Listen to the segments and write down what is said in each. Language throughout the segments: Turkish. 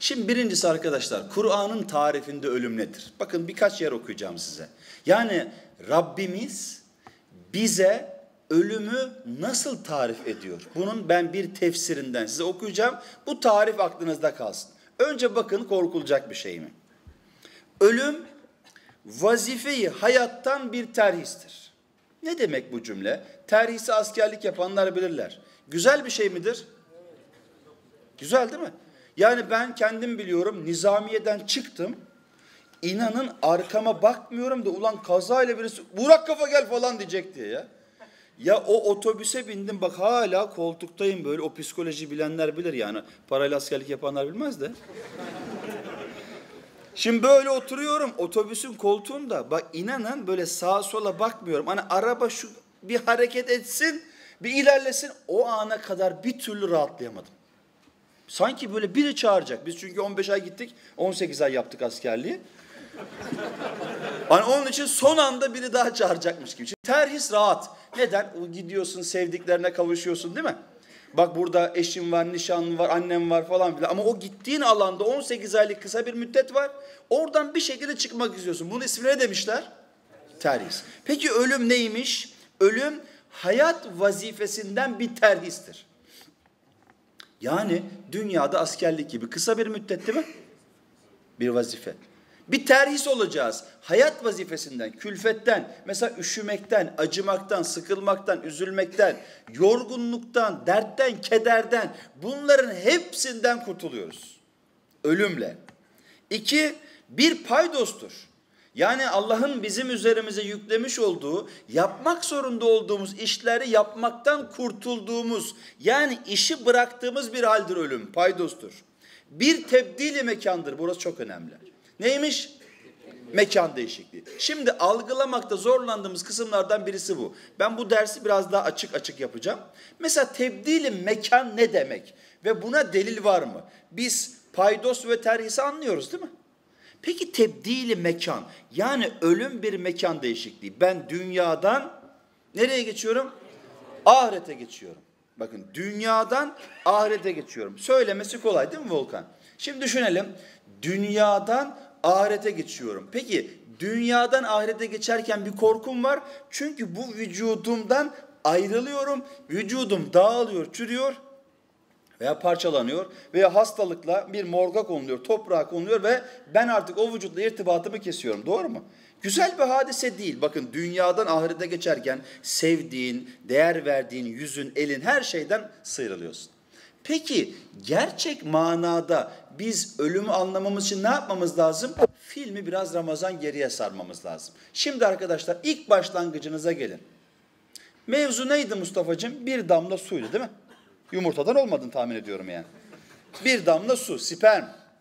Şimdi birincisi arkadaşlar, Kur'an'ın tarifinde ölüm nedir? Bakın birkaç yer okuyacağım size. Yani Rabbimiz bize ölümü nasıl tarif ediyor? Bunun ben bir tefsirinden size okuyacağım. Bu tarif aklınızda kalsın. Önce bakın, korkulacak bir şey mi? Ölüm vazifeyi hayattan bir terhistir. Ne demek bu cümle? Terhisi askerlik yapanlar bilirler. Güzel bir şey midir? Güzel değil mi? Yani ben kendim biliyorum, nizamiyeden çıktım. İnanın arkama bakmıyorum da ulan kazayla birisi Burak kafa gel falan diyecek diye ya. Ya o otobüse bindim, bak hala koltuktayım böyle, o psikoloji bilenler bilir yani. Parayla askerlik yapanlar bilmez de. Şimdi böyle oturuyorum otobüsün koltuğunda, bak inanın böyle sağa sola bakmıyorum. Hani araba şu bir hareket etsin, bir ilerlesin, o ana kadar bir türlü rahatlayamadım. Sanki böyle biri çağıracak. Biz çünkü 15 ay gittik, 18 ay yaptık askerliği. Hani onun için son anda biri daha çağıracakmış gibi. Şimdi terhis rahat. Neden? Gidiyorsun, sevdiklerine kavuşuyorsun değil mi? Bak burada eşim var, nişanlım var, annem var falan filan. Ama o gittiğin alanda 18 aylık kısa bir müddet var. Oradan bir şekilde çıkmak istiyorsun. Bunun ismine ne demişler? Terhis. Peki ölüm neymiş? Ölüm hayat vazifesinden bir terhistir. Yani dünyada askerlik gibi kısa bir müddet değil mi? Bir vazife. Bir terhis olacağız. Hayat vazifesinden, külfetten, mesela üşümekten, acımaktan, sıkılmaktan, üzülmekten, yorgunluktan, dertten, kederden, bunların hepsinden kurtuluyoruz. Ölümle. 2, bir paydostur. Yani Allah'ın bizim üzerimize yüklemiş olduğu, yapmak zorunda olduğumuz işleri yapmaktan kurtulduğumuz, yani işi bıraktığımız bir haldir ölüm, paydostur. Bir tebdili mekandır, burası çok önemli. Neymiş? Mekan değişikliği. Şimdi algılamakta zorlandığımız kısımlardan birisi bu. Ben bu dersi biraz daha açık yapacağım. Mesela tebdili mekan ne demek? Ve buna delil var mı? Biz paydos ve terhisi anlıyoruz değil mi? Peki tebdili mekan, yani ölüm bir mekan değişikliği. Ben dünyadan nereye geçiyorum? Ahirete geçiyorum. Bakın dünyadan ahirete geçiyorum. Söylemesi kolay değil mi Volkan? Şimdi düşünelim. Dünyadan ahirete geçiyorum. Peki dünyadan ahirete geçerken bir korkum var. Çünkü bu vücudumdan ayrılıyorum. Vücudum dağılıyor, çürüyor veya parçalanıyor veya hastalıkla bir morga konuluyor, toprağa konuluyor ve ben artık o vücutla irtibatımı kesiyorum. Doğru mu? Güzel bir hadise değil. Bakın dünyadan ahirete geçerken sevdiğin, değer verdiğin yüzün, elin, her şeyden sıyrılıyorsun. Peki gerçek manada biz ölümü anlamamız için ne yapmamız lazım? Filmi biraz Ramazan geriye sarmamız lazım. Şimdi arkadaşlar ilk başlangıcınıza gelin. Mevzu neydi Mustafa'cığım? Bir damla suydu değil mi? Yumurtadan olmadığını tahmin ediyorum yani. Bir damla su, sperm.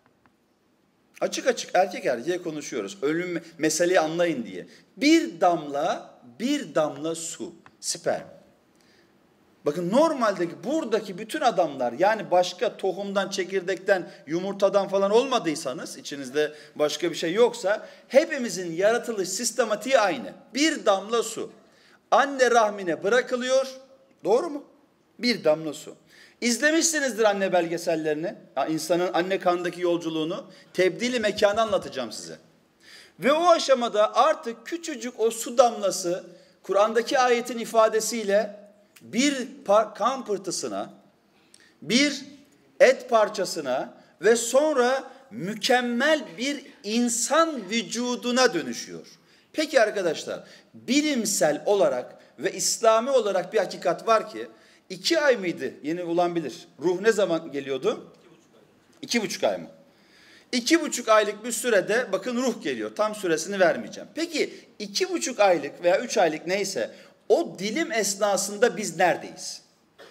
Açık açık erkek erkeğe konuşuyoruz. Ölüm meseleyi anlayın diye. Bir damla su, sperm. Bakın normaldeki buradaki bütün adamlar, yani başka tohumdan, çekirdekten, yumurtadan falan olmadıysanız, içinizde başka bir şey yoksa, hepimizin yaratılış sistematiği aynı. Bir damla su. Anne rahmine bırakılıyor. Doğru mu? Bir damla su. İzlemişsinizdir anne belgesellerini. İnsanın anne karnındaki yolculuğunu. Tebdili mekanı anlatacağım size. Ve o aşamada artık küçücük o su damlası, Kur'an'daki ayetin ifadesiyle bir kan pırtısına, bir et parçasına ve sonra mükemmel bir insan vücuduna dönüşüyor. Peki arkadaşlar, bilimsel olarak ve İslami olarak bir hakikat var ki, 2 ay mıydı? Yeni olan bilir. Ruh ne zaman geliyordu? 2,5 ay mı? 2,5 aylık bir sürede bakın ruh geliyor. Tam süresini vermeyeceğim. Peki 2,5 aylık veya 3 aylık neyse, o dilim esnasında biz neredeyiz?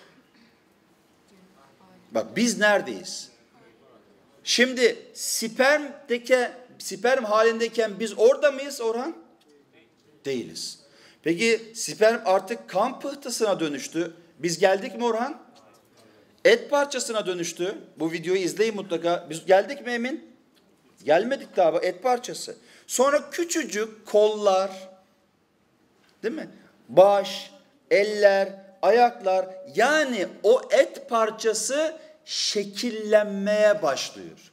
Bak biz neredeyiz? Şimdi sperm halindeyken biz orada mıyız Orhan? Değiliz. Peki sperm artık kan pıhtısına dönüştü. Biz geldik mi Orhan? Et parçasına dönüştü. Bu videoyu izleyin mutlaka. Biz geldik mi Emin? Gelmedik daha, et parçası. Sonra küçücük kollar, değil mi? Baş, eller, ayaklar, yani o et parçası şekillenmeye başlıyor.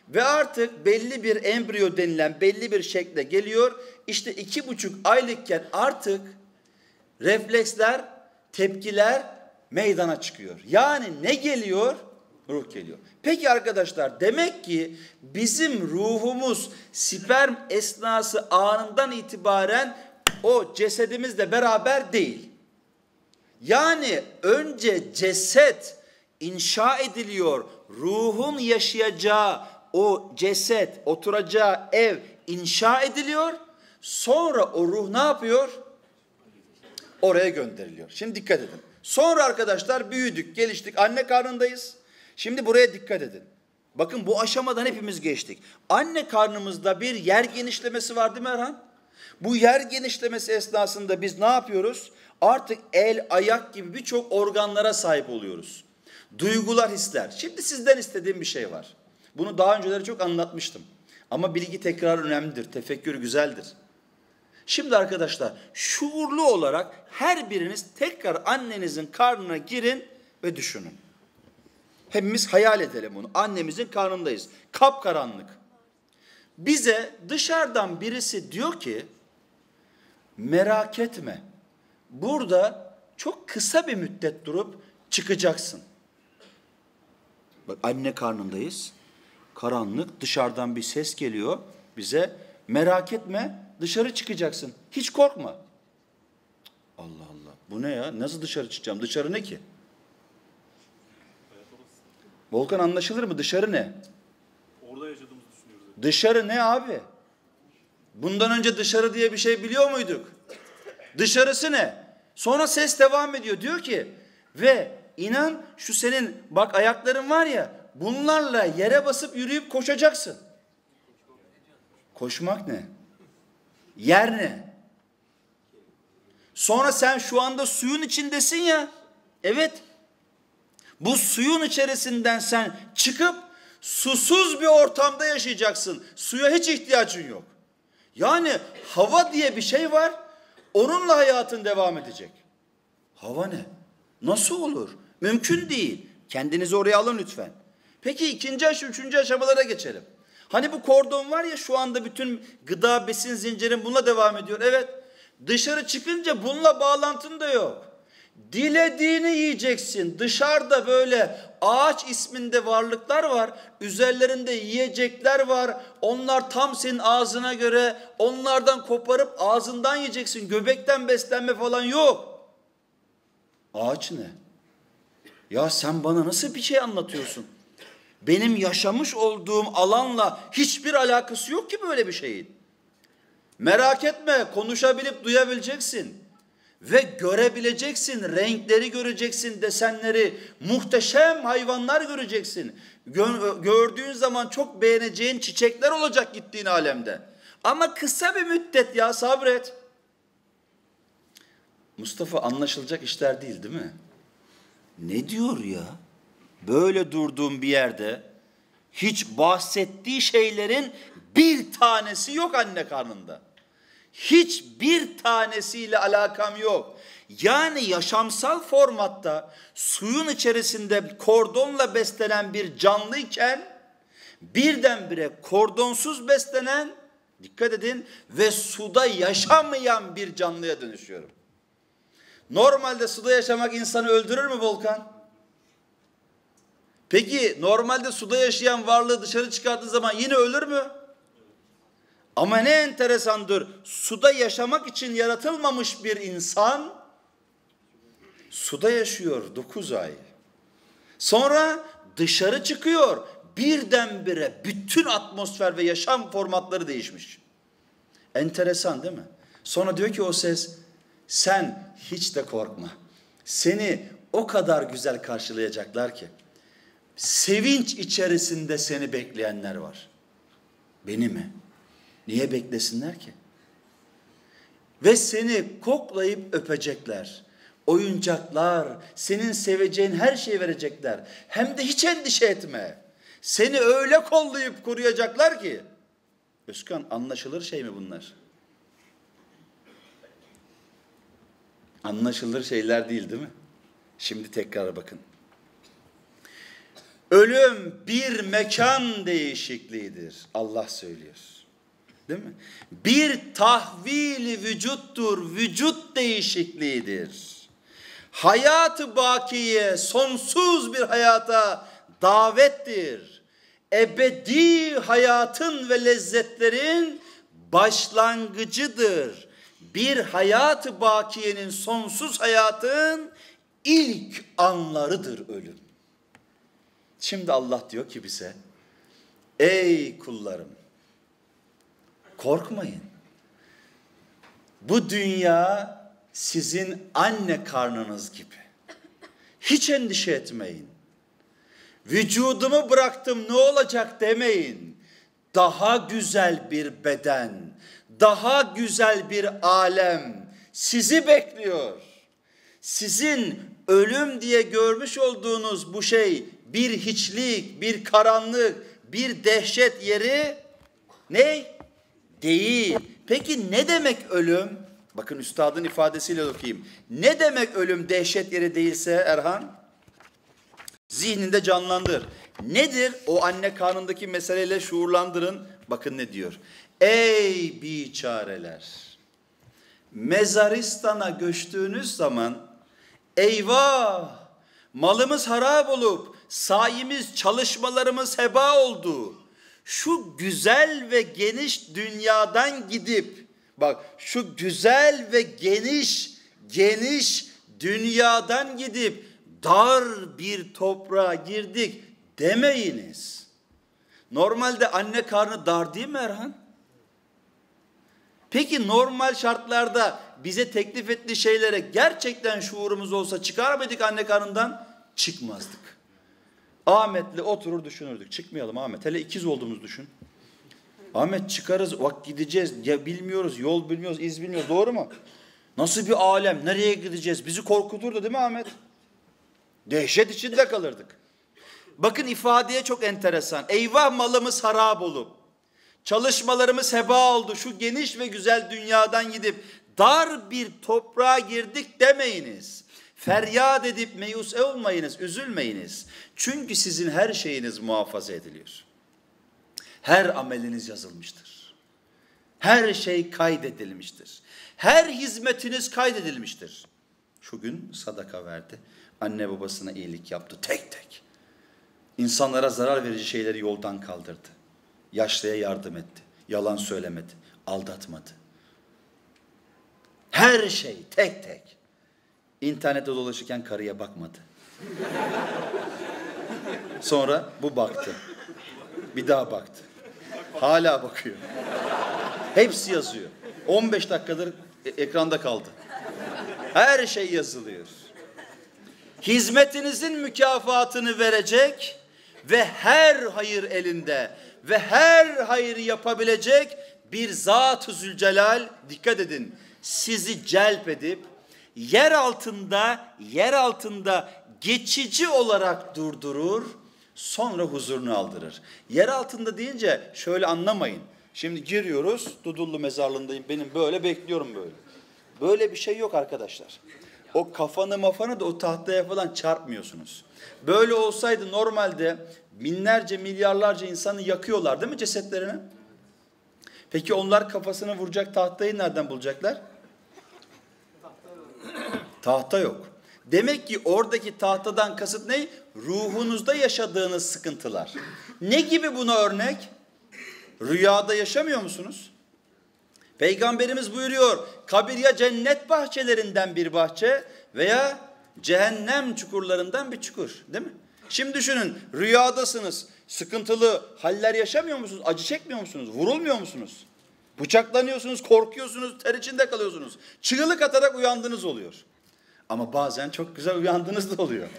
Ve artık belli bir embriyo denilen belli bir şekle geliyor. İşte 2,5 aylıkken artık refleksler, tepkiler meydana çıkıyor. Yani ne geliyor? Ruh geliyor. Peki arkadaşlar, demek ki bizim ruhumuz sperm esnası anından itibaren o cesedimizle beraber değil. Yani önce ceset inşa ediliyor. Ruhun yaşayacağı o ceset, oturacağı ev inşa ediliyor. Sonra o ruh ne yapıyor? Oraya gönderiliyor. Şimdi dikkat edin. Sonra arkadaşlar büyüdük, geliştik, anne karnındayız. Şimdi buraya dikkat edin. Bakın bu aşamadan hepimiz geçtik. Anne karnımızda bir yer genişlemesi var değil mi Erhan? Bu yer genişlemesi esnasında biz ne yapıyoruz? Artık el, ayak gibi birçok organlara sahip oluyoruz. Duygular, hisler. Şimdi sizden istediğim bir şey var. Bunu daha önceleri çok anlatmıştım. Ama bilgi tekrar önemlidir, tefekkür güzeldir. Şimdi arkadaşlar şuurlu olarak her biriniz tekrar annenizin karnına girin ve düşünün. Hepimiz hayal edelim bunu. Annemizin karnındayız. Kapkaranlık. Bize dışarıdan birisi diyor ki merak etme. Burada çok kısa bir müddet durup çıkacaksın. Bak anne karnındayız. Karanlık, dışarıdan bir ses geliyor bize. Merak etme, dışarı çıkacaksın. Hiç korkma. Allah Allah. Bu ne ya? Nasıl dışarı çıkacağım? Dışarı ne ki? Volkan, anlaşılır mı? Dışarı ne? Orada yaşadığımızı düşünüyoruz. Dışarı ne abi? Bundan önce dışarı diye bir şey biliyor muyduk? Dışarısı ne? Sonra ses devam ediyor. Diyor ki ve inan şu senin bak ayakların var ya, bunlarla yere basıp yürüyüp koşacaksın. Koşmak ne? Yer ne? Sonra sen şu anda suyun içindesin ya. Evet. Bu suyun içerisinden sen çıkıp susuz bir ortamda yaşayacaksın. Suya hiç ihtiyacın yok. Yani hava diye bir şey var. Onunla hayatın devam edecek. Hava ne? Nasıl olur? Mümkün değil. Kendinizi oraya alın lütfen. Peki ikinci aşama, üçüncü aşamalara geçelim. Hani bu kordon var ya, şu anda bütün gıda, besin zincirin bununla devam ediyor. Evet. Dışarı çıkınca bununla bağlantın da yok. Dilediğini yiyeceksin. Dışarıda böyle ağaç isminde varlıklar var. Üzerlerinde yiyecekler var. Onlar tam senin ağzına göre. Onlardan koparıp ağzından yiyeceksin. Göbekten beslenme falan yok. Ağaç ne? Ya sen bana nasıl bir şey anlatıyorsun? Benim yaşamış olduğum alanla hiçbir alakası yok ki böyle bir şeyin. Merak etme, konuşabilip duyabileceksin. Ve görebileceksin, renkleri göreceksin, desenleri, muhteşem hayvanlar göreceksin. Gördüğün zaman çok beğeneceğin çiçekler olacak gittiğin alemde. Ama kısa bir müddet ya, sabret. Mustafa, anlaşılacak işler değil mi? Ne diyor ya? Böyle durduğum bir yerde hiç bahsettiği şeylerin bir tanesi yok anne karnında. Hiçbir tanesiyle alakam yok. Yani yaşamsal formatta suyun içerisinde kordonla beslenen bir canlıyken birdenbire kordonsuz beslenen, dikkat edin, ve suda yaşamayan bir canlıya dönüşüyorum. Normalde suda yaşamak insanı öldürür mü Volkan? Peki normalde suda yaşayan varlığı dışarı çıkardığı zaman yine ölür mü? Ama ne enteresandır, suda yaşamak için yaratılmamış bir insan suda yaşıyor 9 ay. Sonra dışarı çıkıyor, birdenbire bütün atmosfer ve yaşam formatları değişmiş. Enteresan değil mi? Sonra diyor ki o ses, sen hiç de korkma. Seni o kadar güzel karşılayacaklar ki. Sevinç içerisinde seni bekleyenler var. Beni mi? Niye beklesinler ki? Ve seni koklayıp öpecekler. Oyuncaklar, senin seveceğin her şeyi verecekler. Hem de hiç endişe etme. Seni öyle kollayıp koruyacaklar ki. Özkan, anlaşılır şey mi bunlar? Anlaşılır şeyler değil mi? Şimdi tekrar bakın. Ölüm bir mekan değişikliğidir. Allah söylüyor. Değil mi? Bir tahvili vücuttur. Vücut değişikliğidir. Hayat-ı bakiye, sonsuz bir hayata davettir. Ebedi hayatın ve lezzetlerin başlangıcıdır. Bir hayat-ı bakiyenin, sonsuz hayatın ilk anlarıdır ölüm. Şimdi Allah diyor ki bize, ey kullarım, korkmayın. Bu dünya sizin anne karnınız gibi. Hiç endişe etmeyin. Vücudumu bıraktım ne olacak demeyin. Daha güzel bir beden, daha güzel bir alem sizi bekliyor. Sizin ölüm diye görmüş olduğunuz bu şey bir hiçlik, bir karanlık, bir dehşet yeri ne? Değil. Peki ne demek ölüm? Bakın üstadın ifadesiyle okuyayım. Ne demek ölüm dehşet yeri değilse Erhan? Zihninde canlandır. Nedir? O anne karnındaki meseleyle şuurlandırın. Bakın ne diyor. Ey biçareler! Mezaristan'a göçtüğünüz zaman eyvah! Malımız harap olup sayemiz, çalışmalarımız heba oldu. Şu güzel ve geniş dünyadan gidip, bak şu güzel ve geniş dünyadan gidip dar bir toprağa girdik demeyiniz. Normalde anne karnı dar değil mi Erhan? Peki normal şartlarda bize teklif ettiği şeylere gerçekten şuurumuz olsa çıkar mıydık anne karnından? Çıkmazdık. Ahmet'le oturur düşünürdük. Çıkmayalım Ahmet. Hele ikiz olduğumuzu düşün. Ahmet çıkarız, bak gideceğiz. Ya bilmiyoruz, yol bilmiyoruz, iz bilmiyoruz. Doğru mu? Nasıl bir alem? Nereye gideceğiz? Bizi korkuturdu değil mi Ahmet? Dehşet içinde kalırdık. Bakın ifadeye çok enteresan. Eyvah malımız harap olup, çalışmalarımız heba oldu. Şu geniş ve güzel dünyadan gidip dar bir toprağa girdik demeyiniz. Feryat edip meyus olmayınız, üzülmeyiniz. Çünkü sizin her şeyiniz muhafaza ediliyor. Her ameliniz yazılmıştır. Her şey kaydedilmiştir. Her hizmetiniz kaydedilmiştir. Şu gün sadaka verdi. Anne babasına iyilik yaptı tek tek. İnsanlara zarar verici şeyleri yoldan kaldırdı. Yaşlıya yardım etti. Yalan söylemedi. Aldatmadı. Her şey tek tek. İnternette dolaşırken karıya bakmadı. Sonra bu baktı. Bir daha baktı. Hala bakıyor. Hepsi yazıyor. 15 dakikadır ekranda kaldı. Her şey yazılıyor. Hizmetinizin mükafatını verecek ve her hayır elinde ve her hayrı yapabilecek bir Zat-ı Zülcelal, dikkat edin, sizi celp edip yer altında geçici olarak durdurur, sonra huzurunu aldırır. Yer altında deyince şöyle anlamayın. Şimdi giriyoruz, Dudullu mezarlığındayım, benim böyle bekliyorum böyle. Böyle bir şey yok arkadaşlar. O kafanı da o tahtaya falan çarpmıyorsunuz. Böyle olsaydı normalde binlerce, milyarlarca insanı yakıyorlar değil mi cesetlerini? Peki onlar kafasını vuracak tahtayı nereden bulacaklar? Tahta yok. Demek ki oradaki tahtadan kasıt ne? Ruhunuzda yaşadığınız sıkıntılar. Ne gibi buna örnek? Rüyada yaşamıyor musunuz? Peygamberimiz buyuruyor, kabir ya cennet bahçelerinden bir bahçe veya cehennem çukurlarından bir çukur, değil mi? Şimdi düşünün, rüyadasınız, sıkıntılı haller yaşamıyor musunuz? Acı çekmiyor musunuz? Vurulmuyor musunuz? Bıçaklanıyorsunuz, korkuyorsunuz, ter içinde kalıyorsunuz. Çığlık atarak uyandığınız oluyor. Ama bazen çok güzel uyandığınız da oluyor.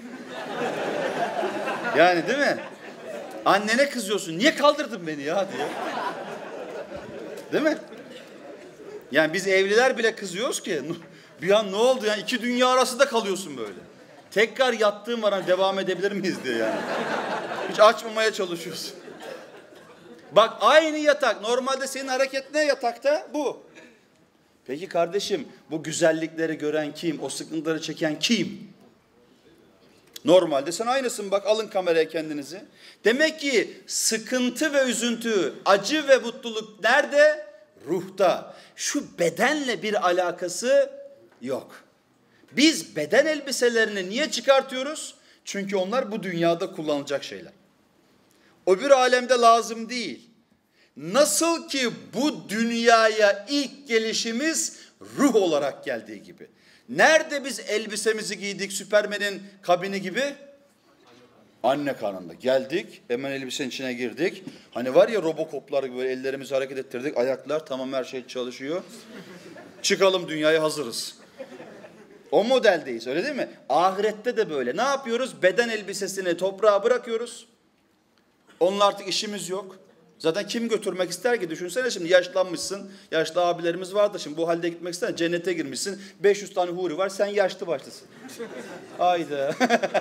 Yani değil mi? Annene kızıyorsun, niye kaldırdın beni ya diye. Değil mi? Yani biz evliler bile kızıyoruz ki bir an ne oldu yani, iki dünya arasında kalıyorsun böyle. Tekrar yattığım var, hani devam edebilir miyiz diye yani. Hiç açmamaya çalışıyorsun. Bak aynı yatak, normalde senin hareket ne yatakta? Bu. Peki kardeşim, bu güzellikleri gören kim? O sıkıntıları çeken kim? Normalde sen aynısın, bak alın kameraya kendinizi. Demek ki sıkıntı ve üzüntü, acı ve mutluluk nerede? Ruhta. Şu bedenle bir alakası yok. Biz beden elbiselerini niye çıkartıyoruz? Çünkü onlar bu dünyada kullanılacak şeyler. Öbür alemde lazım değil. Nasıl ki bu dünyaya ilk gelişimiz ruh olarak geldiği gibi. Nerede biz elbisemizi giydik Süpermen'in kabini gibi? Anne karnında. Geldik, hemen elbisenin içine girdik. Hani var ya Robocop'lar gibi böyle ellerimizi hareket ettirdik. Ayaklar tamam, her şey çalışıyor. Çıkalım dünyaya, hazırız. O modeldeyiz, öyle değil mi? Ahirette de böyle. Ne yapıyoruz? Beden elbisesini toprağa bırakıyoruz. Onunla artık işimiz yok. Zaten kim götürmek ister ki? Düşünsene şimdi yaşlanmışsın. Yaşlı abilerimiz vardı, şimdi bu halde gitmek ister. Cennete girmişsin. 500 tane huri var. Sen yaşlı başlısın. Haydi.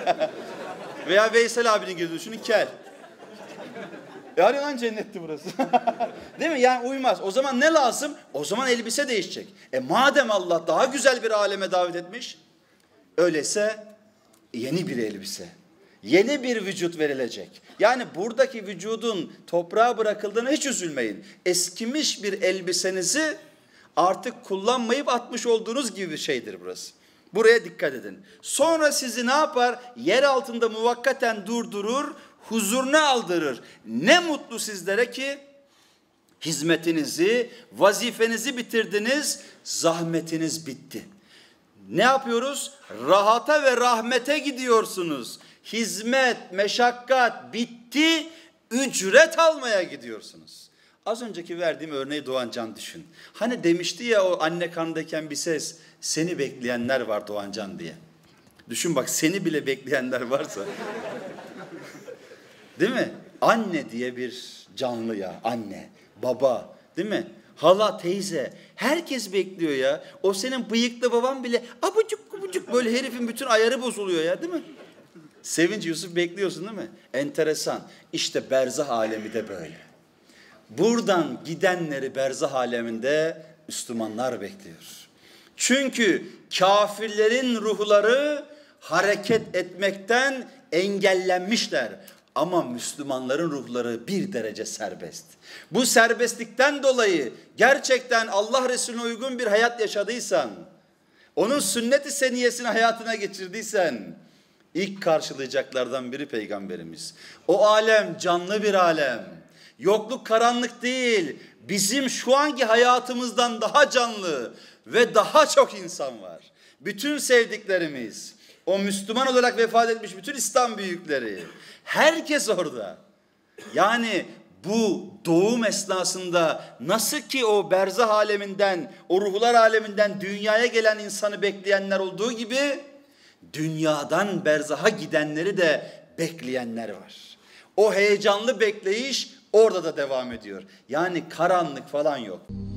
Veya Veysel abinin gibi düşünün, kel. Yani lan cennetti burası. Değil mi? Yani uymaz. O zaman ne lazım? O zaman elbise değişecek. Madem Allah daha güzel bir aleme davet etmiş, öyleyse yeni bir elbise, yeni bir vücut verilecek. Yani buradaki vücudun toprağa bırakıldığına hiç üzülmeyin. Eskimiş bir elbisenizi artık kullanmayıp atmış olduğunuz gibi bir şeydir burası. Buraya dikkat edin. Sonra sizi ne yapar? Yer altında muvakkaten durdurur, huzuruna aldırır. Ne mutlu sizlere ki hizmetinizi, vazifenizi bitirdiniz, zahmetiniz bitti. Ne yapıyoruz? Rahata ve rahmete gidiyorsunuz. Hizmet, meşakkat bitti, ücret almaya gidiyorsunuz. Az önceki verdiğim örneği Doğancan düşün. Hani demişti ya o anne karnındayken bir ses, seni bekleyenler var Doğancan diye. Düşün bak, seni bile bekleyenler varsa. Değil mi? Anne diye bir canlı ya, anne, baba, değil mi? Hala, teyze, herkes bekliyor ya. O senin bıyıklı baban bile abucuk kubucuk böyle, herifin bütün ayarı bozuluyor ya, değil mi? Sevinç Yusuf bekliyorsun değil mi? Enteresan. İşte berzah alemi de böyle. Buradan gidenleri berzah aleminde Müslümanlar bekliyor. Çünkü kafirlerin ruhları hareket etmekten engellenmişler. Ama Müslümanların ruhları bir derece serbest. Bu serbestlikten dolayı gerçekten Allah Resulüne uygun bir hayat yaşadıysan, onun sünnet-i seniyesini hayatına geçirdiysen, ilk karşılayacaklardan biri Peygamberimiz. O alem canlı bir alem. Yokluk, karanlık değil. Bizim şu anki hayatımızdan daha canlı ve daha çok insan var. Bütün sevdiklerimiz, o Müslüman olarak vefat etmiş bütün İslam büyükleri, herkes orada. Yani bu doğum esnasında nasıl ki o berzah aleminden, o ruhlar aleminden dünyaya gelen insanı bekleyenler olduğu gibi, dünyadan berzaha gidenleri de bekleyenler var. O heyecanlı bekleyiş orada da devam ediyor. Yani karanlık falan yok.